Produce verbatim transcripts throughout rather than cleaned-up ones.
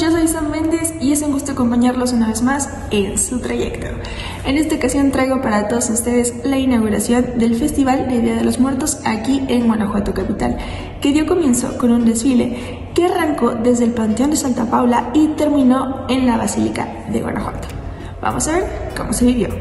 yo soy Sam Méndez y es un gusto acompañarlos una vez más en su trayecto. En esta ocasión traigo para todos ustedes la inauguración del Festival de Día de los Muertos aquí en Guanajuato capital, que dio comienzo con un desfile que arrancó desde el Panteón de Santa Paula y terminó en la Basílica de Guanajuato. Vamos a ver cómo se vivió.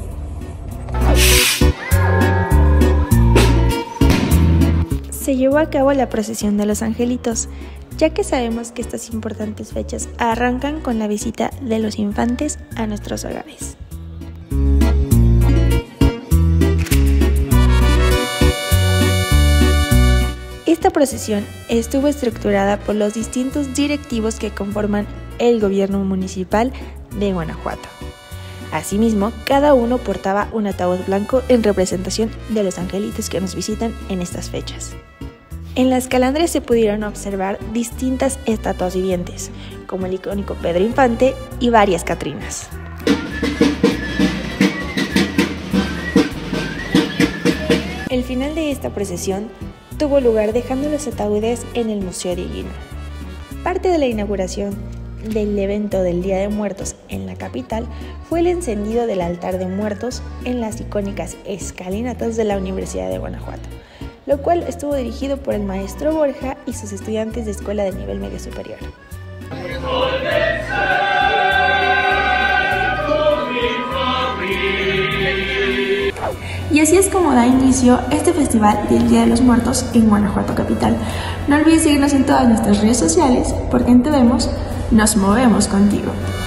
Se llevó a cabo la procesión de los angelitos, ya que sabemos que estas importantes fechas arrancan con la visita de los infantes a nuestros hogares. Esta procesión estuvo estructurada por los distintos directivos que conforman el gobierno municipal de Guanajuato. Asimismo, cada uno portaba un ataúd blanco en representación de los angelitos que nos visitan en estas fechas. En las calandrias se pudieron observar distintas estatuas vivientes, como el icónico Pedro Infante y varias Catrinas. El final de esta procesión tuvo lugar dejando los ataúdes en el Museo Divino. Parte de la inauguración del evento del Día de Muertos en la capital fue el encendido del altar de muertos en las icónicas escalinatas de la Universidad de Guanajuato, lo cual estuvo dirigido por el maestro Borja y sus estudiantes de escuela de nivel medio superior. Y así es como da inicio este festival del Día de los Muertos en Guanajuato capital. No olvides seguirnos en todas nuestras redes sociales, porque en Te Vemos nos movemos contigo.